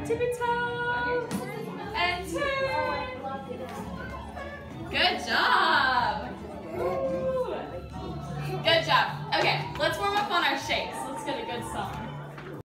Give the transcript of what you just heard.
Tippy toe. And turn. Good job. Good job. Okay, let's warm up on our shakes. Let's get a good song.